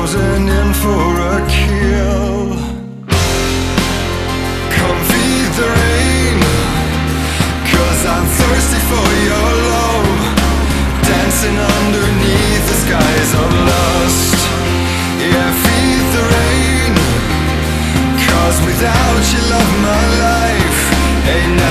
closing in for a kill. Come feed the rain, 'cause I'm thirsty for your love. Dancing underneath the skies of lust. Yeah, feed the rain, 'cause without you love my life ain't